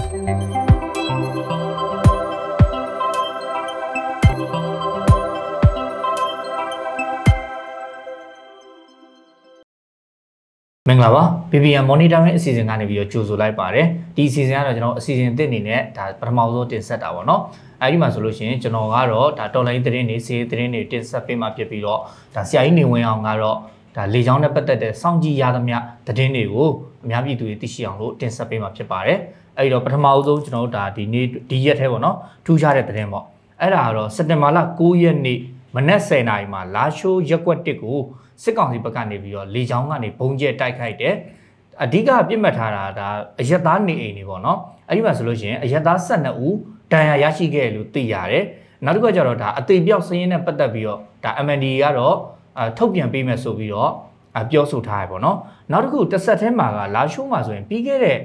မင်္ဂလာပါ PPM monitoring အစီအစဉ်ကနေပြီးတော့ကြိုဆိုလိုက်ပါတယ်ဒီအစီအစဉ်ကတော့ကျွန်တော်အစီအစဉ်အသစ်အနေနဲ့ဒါပထမဆုံးတင်ဆက်တာပေါ့နော်အဲဒီမှာဆိုလို့ရှိရင်ကျွန်တော်ကတော့ဒါတော်လိုင်းသတင်းတွေစီးသတင်းတွေတင်ဆက်ပေးမှဖြစ်ပြီးတော့ဒါဆရာကြီးနေဝင်အောင်ကတော့ဒါလေချောင်းနဲ့ပတ်သက်တဲ့စောင့်ကြည့်ရသမျှသတင်းတွေကိုအများပြည်သူတွေသိရှိအောင်လို့တင်ဆက်ပေးမှဖြစ်ပါတယ်အဲဒီတော့ပထမဆုံးကျွန်တော်တို့ဒါဒီရက်ထဲပေါ့နော်ထူးခြားတဲ့သတင်းပေါ့အဲ့ဒါကတော့စက်တင်ဘာလ9ရက်နေ့မနက်10:00 နာရီမှာလာရှိုးရက်ကွက်1ကိုစစ်ကောင်စီဘက်ကနေပြီးတော့လေချောင်းကနေဘုံကျဲတိုက်ခိုက်တယ်အဓိကပြစ်မှတ်ထားတာဒါအရက်သားနေအိမ်တွေပေါ့နော်အဲ့ဒီမှာဆိုလို့ရှိရင်အရက်သား12ဦးဒဏ်ရာရရှိခဲ့လို့သိရတယ်နောက်တစ်ခုကျတော့ဒါအသေးပြောက်စင်းရင်းနဲ့ပတ်သက်ပြီးတော့ဒါ MND ကတော့ထုတ်ပြန်ပေးမယ်ဆိုပြီးတော့ပြောဆိုထားရပေါ့နော်နောက်တစ်ခုတစ်ဆက်ထဲမှာကလာရှိုးမှာဆိုရင်ပြီးခဲ့တဲ့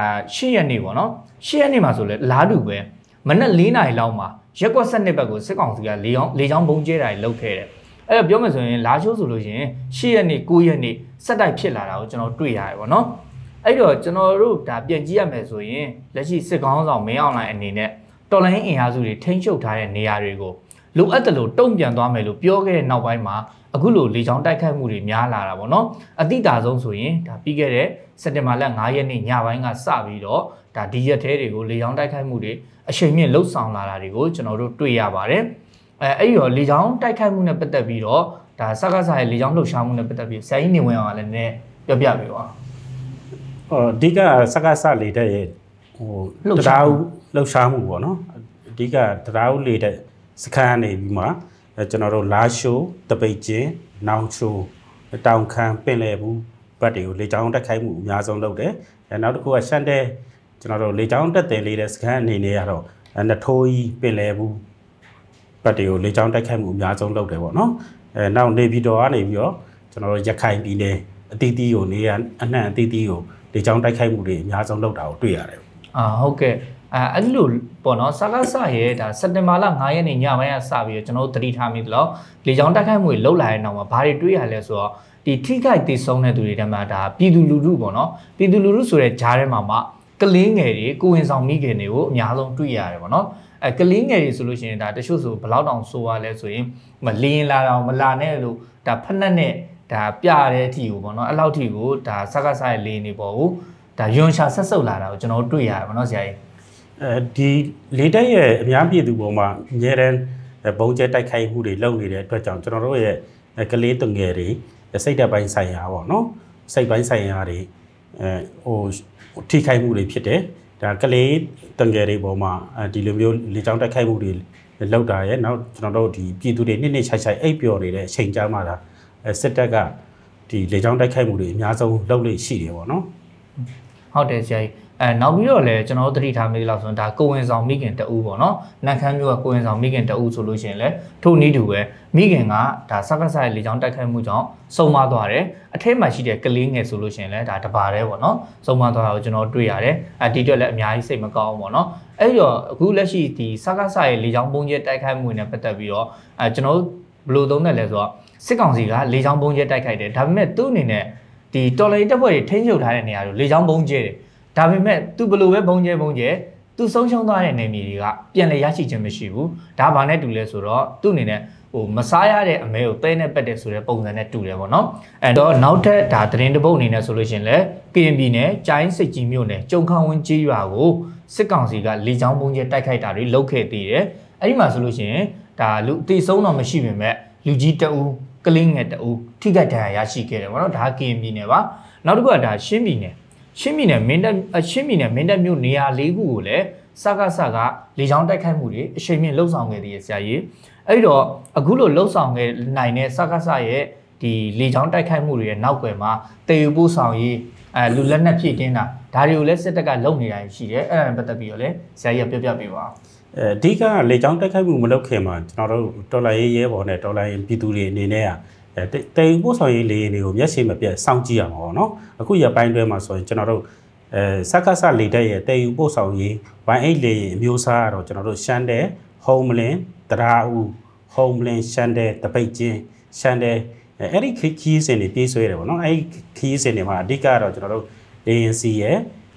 10ရက်နေ့ပေါ့နော်10ရက်နေ့မှာဆိုလဲလားတူပဲမနက်4နာရီလောက်မှာရက်ကွက်12ဘက်ကိုစစ်ကောင်စီကလေချောင်းဘုံကျဲတာတွေလုပ်ခဲ့တယ်အဲ့တော့ပြောမယ်ဆိုရင်လာရှိုးဆိုလို့ရှိရင်10ရက်နေ့9ရက်နေ့စက်တိုက်ဖြစ်လာတာကိုကျွန်တော်တွေ့ရတယ်ပေါ့နော်အဲ့တော့ကျွန်တော်တို့ဒါပြန်ကြည့်ရမယ်ဆိုရင်လက်ရှိစစ်ကောင်းဆောင်မင်းအောင်လှိုင်အနေနဲ့တော်လိုင်းအင်အားစုတွေထိန်းချုပ်ထားတဲ့နေရာတွေကိုလိုအပ်တယ်လို့တုံ့ပြန်သွားမယ်လို့ပြောခဲ့တဲ့နောက်ပိုင်းမှာအခုလိုလေချောင်းတိုက်ခိုက်မှုတွေများလာတာပေါ့နော်အတိတာဆုံးဆိုရင်ဒါပြီးခဲ့တဲ့စက်တင်ဘာလ9ရက်နေ့ညပိုင်းကစပြီးတော့ဒါဒီရက်ထဲတွေကိုလေချောင်းတိုက်ခိုက်မှုတွေအချိန်မြင့်လှုပ်ဆောင်လာတာတွေကိုကျွန်တော်တို့တွေ့ရပါတယ်အဲ့တော့လေချောင်းတိုက်ခိုက်မှုနဲ့ပတ်သက်ပြီးတော့ဒါစကားစားရဲ့လေချောင်းလှုပ်ရှားမှုနဲ့ပတ်သက်ပြီးဆရာကြီးနေဝင်အောင်လည်းနည်းပြောပြပေးပါအဓိကစကားစားလေတဲ့တရားလှုပ်ရှားမှုပေါ့နော်အဓိကတရားလေတဲ့စခန်းနေပြီးမှကျွန်တော်တို့လာရှိုးတပိတ်ကျင်းနောင်ချိုတောင်ခမ်းပင်လယ်ဘူးဘက်တွေကိုလေချောင်းတက်ခိုက်မှုအများဆုံးလုပ်တယ်နောက်တစ်ခုကရှမ်းတဲကျွန်တော်တို့လေချောင်းတက်တယ်လေးတဲ့စခန်းအနေနဲ့ကတော့နထိုးကြီးပင်လယ်ဘူးဘက်တွေကိုလေချောင်းတက်ခိုက်မှုအများဆုံးလုပ်တယ်ပေါ့နော်နောက်နေပြည်တော်ကနေပြီးတော့ကျွန်တော်တို့ရခိုင်ပြည်နယ်အသီးသီးကိုနေရအနှံ့အသီးသီးကိုလေချောင်းတိုက်ခိုက်မှုတွေအများဆုံးလုပ်တာကိုတွေ့ရတယ်ဟုတ်ကဲ့အဲ့လိုပေါ့နော်စကားစရဲ့ဒါစက်တင်ဘာလ9ရက်နေ့ညပိုင်းကစပြီးတော့ကျွန်တော်တို့သတိထားမိသလောက်လေချောင်းတိုက်ခိုက်မှုတွေလုပ်လာတဲ့နောက်မှာဘာတွေတွေ့ရလဲဆိုတော့ဒီထိခိုက်တည်ဆုံးတဲ့သူတွေတည်းမှာဒါပြည်သူလူထုပေါ့နော်ပြည်သူလူထုဆိုတဲ့ဂျားထဲမှာမှကလေးငယ်တွေကိုဝင်ဆောင်မိခင်တွေကိုအများဆုံးတွေ့ရတယ်ပေါ့နော်ကလေးငယ်တွေဆိုလို့ရှိရင်ဒါတချို့ဆိုဘလောက်တောင်ဆိုရလဲဆိုရင်မလင်းလာတော့မလာနဲ့လို့ဒါဖက်နှက်နဲ့ဒါပြတဲ့အထီကိုပေါ့နော်အဲ့လောက်ထီကိုဒါစကားစားရဲ့လေးနေပေါ့ဟိုဒါယွန်ရှာဆက်ဆုပ်လာတာကိုကျွန်တော်တွေ့ရတယ်ပေါ့နော်ဆရာကြီးဒီလေတက်ရဲ့အများပြည်သူပေါ်မှာအများတန်းဘုံကျဲတိုက်ခိုက်မှုတွေလုပ်နေတဲ့အတွက်ကြောင့်ကျွန်တော်တို့ရဲ့ကလေးသူငယ်တွေစိတ်ဓာတ်ပိုင်းဆိုင်ရာပေါ့နော်စိတ်ပိုင်းဆိုင်ရာတွေထိခိုက်မှုတွေဖြစ်တယ်ဒါကလေးတငယ်တွေပေါ်မှာဒီလိုမျိုးလေကြောင်းတိုက်ခိုက်မှုတွေလောက်တာရဲ့နောက်ကျွန်တော်တို့ဒီပြည်သူတွေနှစ်ခြိုက်ခြိုက်အိပ်ပျော်နေတဲ့အချိန်ကြာမှလာစစ်တပ်ကဒီလေကြောင်းတိုက်ခိုက်မှုတွေအများဆုံးလုပ်လို့ရှိတယ်ပေါ့နော်ဟုတ်တယ်ဆရာကြီးနောက်ပြီးတော့လည်းကျွန်တော်တို့သတိထားမိလို့ဆိုတော့ဒါကိုဝင်ဆောင်မိခင်တအူးပေါ့နော်နတ်ခမ်းမျိုးကကိုဝင်ဆောင်မိခင်တအူးဆိုလို့ရှိရင်လည်းထို့နည်းတူပဲမိခင်ကဒါစကားစားရဲ့လေကြောင်းတိုက်ခိုက်မှုကြောင့်ဆုံးမသွားတယ်အထက်မှာရှိတဲ့ကလေးငယ်ဆိုလို့ရှိရင်လည်းဒါတပါတဲ့ပေါ့နော်ဆုံးမသွားတာကိုကျွန်တော်တွေ့ရတယ်ဒီအတွက်လည်းအများကြီးစိတ်မကောင်းဘူးပေါ့နော်အဲ့တော့အခုလက်ရှိဒီစကားစားရဲ့လေကြောင်းပုံကျဲတိုက်ခိုက်မှုနဲ့ပတ်သက်ပြီးတော့ကျွန်တော်ဘယ်လိုသုံးတယ်လဲဆိုတော့စစ်ကောင်စီကလေကြောင်းပုံကျဲတိုက်ခိုက်တယ်ဒါပေမဲ့သူ့အနေနဲ့ဒီတော်လိုင်းတပ်ဖွဲ့တွေထိန်းချုပ်ထားတဲ့နေရာတွေလေကြောင်းပုံကျဲတယ်ဒါပေမဲ့သူဘလို့ပဲဘုံကျဲသူဆုံးရှုံးသွားတဲ့နေမြေတွေကပြန်လည်ရရှိခြင်းမရှိဘူးဒါဘာနဲ့တူလဲဆိုတော့သူ့အနေနဲ့မစားရတဲ့အမဲကိုသဲနဲ့ပက်တယ်ဆိုတဲ့ပုံစံနဲ့တူတယ်ပေါ့နော်အဲ့တော့နောက်ထပ်ဒါသတင်းတစ်ပုဒ်အနေနဲ့ဆိုလို့ရှိရင်လည်းကရင်ပြည်နယ်ကျိုင်းစိတ်ကြီးမြို့နယ်ကျုံခဝင်းကြီးရွာကိုစစ်ကောင်စီကလေကြောင်းပုံကျဲတိုက်ခိုက်တာတွေလုပ်ခဲ့သေးတယ်အဲ့ဒီမှာဆိုလို့ရှိရင်ဒါလူအသေးဆုံးတော့မရှိပေမဲ့လူကြီးတအူးကလေးငယ်တအူးထိခိုက်ဒဏ်ရာရရှိခဲ့တယ်ပေါ့နော်ဒါကရင်ပြည်နယ်ပါနောက်တစ်ခုကဒါချင်းပြည်နယ်မင်းတပ်မြို့နေရာ၄ခုကိုလည်းစကားလေချောင်းတိုက်ခိုက်မှုတွေအချိန်မြင့်လှုပ်ဆောင်ခဲ့သေးရဆရာကြီးအဲ့တော့အခုလိုလှုပ်ဆောင်ခဲ့နိုင်တဲ့စကားရဲ့ဒီလေချောင်းတိုက်ခိုက်မှုတွေရဲ့နောက်ွယ်မှာတည်ယူပို့ဆောင်ရေးလူလက်နက်ဖြည့်တင်းတာဒါတွေကိုလည်းစစ်တပ်ကလုပ်နေတာရှိတယ်အဲ့ဒါနဲ့ပတ်သက်ပြီးတော့လည်းဆရာကြီးပြောပြပေးပါအဓိကလေချောင်းတိုက်ခိုက်မှုမလုပ်ခင်မှာကျွန်တော်တို့တော်လိုင်းရဲဘော်နဲ့တော်လိုင်းပြည်သူတွေအနေနဲ့တည်ယူပို့ဆောင်ရေးလေတွေကိုမျက်စိမပြတ်စောင့်ကြည့်ရမှာပေါ့နော်အခုရပိုင်းတွဲမှာဆိုရင်ကျွန်တော်တို့စကားလေတဲ့ရဲ့တည်ယူပို့ဆောင်ရေးဝိုင်းအိတ်လေအမျိုးအစားကတော့ကျွန်တော်တို့ရှမ်းတဲ့ Homeland တရားဦး Homeland ရှမ်းတဲ့တပိတ်ချင်းရှမ်းတဲ့အဲ့ဒီခီးစင်တွေပြေးဆွဲတယ်ပေါ့နော်အဲ့ဒီခီးစင်တွေမှာအဓိကတော့ကျွန်တော်တို့ ANC ရဲ့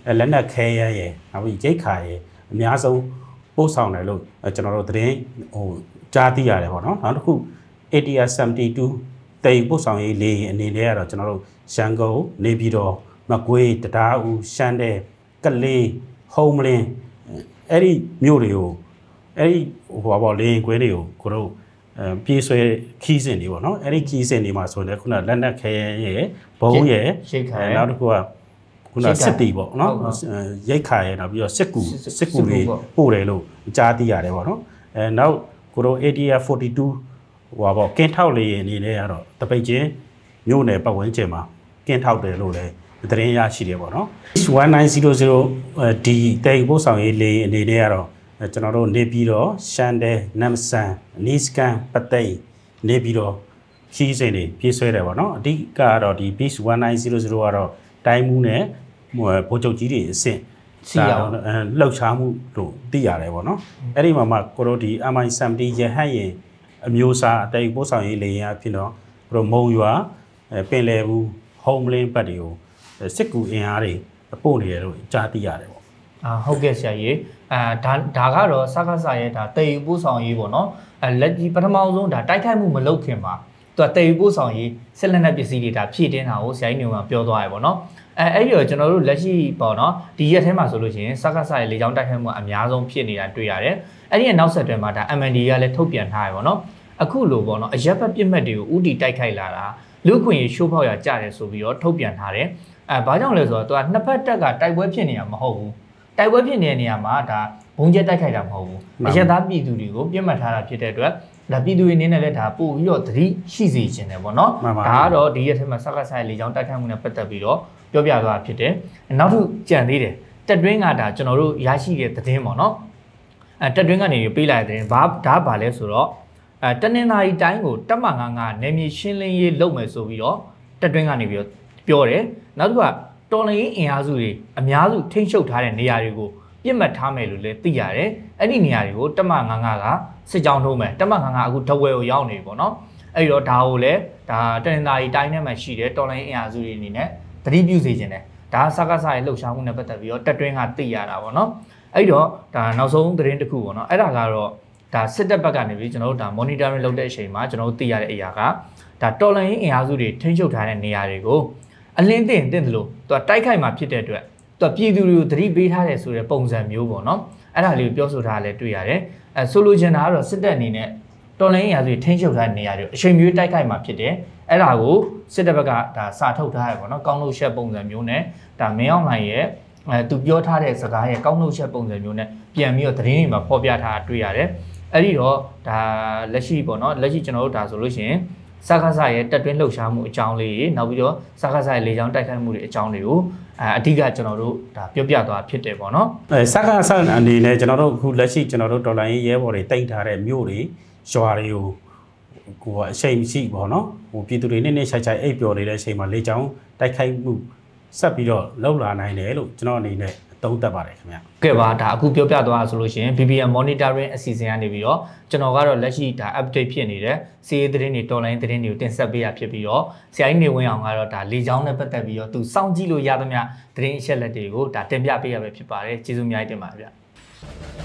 လက်နက်ခဲရဲနောက်ပြီးရိတ်ခါရဲအများဆုံးပို့ဆောင်တယ်လို့ကျွန်တော်တို့သတင်းကြားသိရတယ်ပေါ့နော်နောက်တစ်ခု ATR-72 တိမ်ပို့ဆောင်ရေးလေအနေနဲ့ကတော့ကျွန်တော်တို့ရန်ကုန်နေပြည်တော်မကွေးတရားဦးရှမ်းတဲကလေးဟုံးမလင်းအဲ့ဒီမြို့တွေကိုအဲ့ဒီလေကွင်းတွေကိုကိုတို့ပြေးဆွဲခီးစဉ်တွေပေါ့နော်အဲ့ဒီခီးစဉ်တွေမှာဆိုရင်ခုနလက်နက်ခဲရဲဘုံရဲနောက်တစ်ခုကခုနစစ်တီပေါ့နော်ရိတ်ခါရဲနောက်ပြီးတော့စစ်ကူတွေပို့တယ်လို့ကြားသိရတယ်ပေါ့နော်နောက်ကိုတို့ ATR-42ကင်းထောက်လေအနေနဲ့ကတော့တပိတ်ချင်းမြို့နယ်ပတ်ဝန်းကျင်မှာကင်းထောက်တယ်လို့လည်းသတင်းရရှိတယ်ပေါ့နော်1900D တိမ်ပို့ဆောင်ရေးလေအနေနဲ့ကတော့ကျွန်တော်တို့နေပြည်တော်ရှမ်းတဲနမ်ဆန်နီစကန်ပသိမ်နေပြည်တော်ခီးစိန်တွေပြေးဆွဲတယ်ပေါ့နော်အဓိကကတော့ဒီ Beach 1900ကတော့တိုင်းမှုနဲ့ဗိုလ်ချုပ်ကြီးတွေအဆင့်စီအောင်လှုပ်ရှားမှုလို့သိရတယ်ပေါ့နော်အဲ့ဒီမှာမှကိုတို့ဒီ MI-70 ရဟတ်ရင်အမျိုးအစားအတိတ်ပို့ဆောင်ရေးလေယာဉ်အဖြစ်တော့ကိုတို့မုံရွာပင်လယ်ဘူးဟုံးမလင်းဘက်တွေကိုစစ်ကူအင်အားတွေပို့နေတယ်လို့ကြားသိရတယ်ပေါ့ဟုတ်ကဲ့ဆရာကြီးဒါကတော့စကားစာရဲ့ဒါတိမ်ပို့ဆောင်ရေးပေါ့နော်လက်ကြီးပထမဆုံးဒါတိုက်ခိုက်မှုမလုပ်ခင်မှာသူကတိမ်ပို့ဆောင်ရေးဆက်လက်နက်ပစ္စည်းတွေဒါဖြည့်တင်းတာကိုဆရာကြီးနေမှာပြောသွားရပေါ့နော်အဲ့ဒီတော့ကျွန်တော်တို့လက်ရှိပေါ့နော်ဒီရက်ထဲမှာဆိုလို့ရှိရင်စကားစာရဲ့လေကြောင်းတိုက်ခိုက်မှုအများဆုံးဖြစ်နေတာတွေ့ရတယ်အဲ့ဒီရဲ့နောက်ဆက်တွဲမှာဒါ MND ကလည်းထုတ်ပြန်ထားရပေါ့နော်အခုလိုပေါ့နော်အရက်ဘက်ပြစ်မှတ်တွေကိုဥတီတိုက်ခိုက်လာတာလူခွင့်ရေးရှိုးဖောက်ရကြတယ်ဆိုပြီးတော့ထုတ်ပြန်ထားတယ်ဘာကြောင့်လဲဆိုတော့သူကနှစ်ဖက်တက်ကတိုက်ပွဲဖြစ်နေတာမဟုတ်ဘူးတိုက်ပွဲဖြစ်နေတဲ့နေရာမှာဒါဘုံကျက်တိုက်ခိုက်တာမဟုတ်ဘူးအရက်သားပြည်သူတွေကိုပြစ်မှတ်ထားတာဖြစ်တဲ့အတွက်ဒါပြည်သူတွေအနေနဲ့လည်းဒါပို့ပြီးတော့သတိရှိစေခြင်းတယ်ပေါ့နော်ဒါကတော့ဒီရက်ထဲမှာစကားဆိုင်လေကြောင်းတိုက်ခိုက်မှုနဲ့ပတ်သက်ပြီးတော့ပြောပြသွားဖြစ်တယ်နောက်တစ်ကြံသေးတယ်တက်တွင်းကဒါကျွန်တော်တို့ရရှိတဲ့သတင်းပေါ့နော်တက်တွင်းကနေပေးလိုက်တဲ့သတင်းဒါဘာလဲဆိုတော့တနင်္လာရီတိုင်းကိုတက်မ9နယ်မြေရှင်းလင်းရေးလုပ်မယ်ဆိုပြီးတော့တက်တွင်းကနေပြီးတော့ပြောတယ်နောက်တစ်ခုကတော်လှန်ရေးအင်အားစုတွေအများစုထိန်းချုပ်ထားတဲ့နေရာတွေကိုပြစ်မှတ်ထားမယ်လို့လည်းသိရတယ်အဲ့ဒီနေရာတွေကိုတက်မ9ကစစ်ကြောင်းထိုးမယ်တက်မ9အခုတဝဲကိုရောက်နေပြီပေါ့နော်အဲ့တော့ဒါကိုလည်းဒါတနင်္လာရီတိုင်းထဲမှာရှိတဲ့တော်လှန်ရေးအင်အားစုတွေအနေနဲ့သတိပြုစေခြင်းတယ်ဒါစကားစားရဲ့လှုပ်ရှားမှုနဲ့ပတ်သက်ပြီးတော့တက်တွင်းကသိရတာပေါ့နော်အဲ့တော့ဒါနောက်ဆုံးသတင်းတစ်ခုပေါ့နော်အဲ့ဒါကတော့ဒါစစ်တပ်ဘက်ကနေပြီးကျွန်တော်တို့ဒါ monitoring လုပ်တဲ့အချိန်မှာကျွန်တော်တို့သိရတဲ့အရာကဒါတော်လှန်ရေးအင်အားစုတွေထိန်းချုပ်ထားတဲ့နေရာတွေကိုအလင်းတင်တယ်လို့သူကတိုက်ခိုက်မှာဖြစ်တဲ့အတွက်သူကပြည်သူတွေကိုသတိပေးထားတယ်ဆိုတဲ့ပုံစံမျိုးပေါ့နော်အဲ့ဒါလေးကိုပြောဆိုထားလဲတွေ့ရတယ်ဆိုလိုချင်တာကတော့စစ်တပ်အနေနဲ့တော်လှန်ရေးအင်အားစုတွေထိန်းချုပ်ထားတဲ့နေရာတွေကိုအချိန်မျိုးတိုက်ခိုက်မှာဖြစ်တယ်အဲ့ဒါကိုစစ်တပ်ဘက်ကဒါစာထုတ်ထားရပေါ့နော်ကောင်းလို့ရှက်ပုံစံမျိုးနဲ့ဒါမင်းအောင်လှိုင်ရဲ့သူပြောထားတဲ့စကားရဲ့ကောင်းလို့ရှက်ပုံစံမျိုးနဲ့ပြန်ပြီးတော့သတင်းတွေမှာဖော်ပြထားတာတွေ့ရတယ်အဲ့ဒီတော့ဒါလက်ရှိပေါ့နော်လက်ရှိကျွန်တော်တို့ဒါဆိုလို့ရှိရင်စကားစားရဲ့တက်တွင်းလှုပ်ရှားမှုအကြောင်းလေးနောက်ပြီးတော့စကားစားရဲ့လေကြောင်းတိုက်ခိုက်မှုတွေအကြောင်းတွေကိုအဓိကကျွန်တော်တို့ဒါပြောပြသွားဖြစ်တယ်ပေါ့နော်စကားစားအနေနဲ့ကျွန်တော်တို့အခုလက်ရှိကျွန်တော်တို့ဒေါ်လာရေးရဲဘော်တွေတိတ်ထားတဲ့မြို့တွေရွာတွေကိုကိုကအချိန်ရှိပေါ့နော်ပြည်သူတွေနဲ့ရှိုက်ချိုက်အိပ်ပျော်နေတဲ့အချိန်မှာလေကြောင်းတိုက်ခိုက်မှုဆက်ပြီးတော့လှုပ်လာနိုင်တယ်လို့ကျွန်တော်အနေနဲ့သုံးသပ်ပါတယ်ခင်ဗျ။ကဲပါဒါအခုပြောပြသွားဆိုလို့ရှိရင် BBM monitoring အစီအစဉ်ကနေပြီးတော့ကျွန်တော်ကတော့လက်ရှိဒါ update ဖြစ်နေတဲ့စီးရေးသတင်းတွေ online သတင်းတွေကိုတင်ဆက်ပေးရဖြစ်ပြီးတော့ဆရာကြီးနေဝင်းအောင်ကတော့ဒါလေကြောင်းနဲ့ပတ်သက်ပြီးတော့သူစောင့်ကြည့်လို့ရသမျှသတင်းအချက်လက်တွေကိုဒါတင်ပြပေးရပဲဖြစ်ပါတယ်။ကျေးဇူးအများကြီးတင်ပါတယ်ဗျ။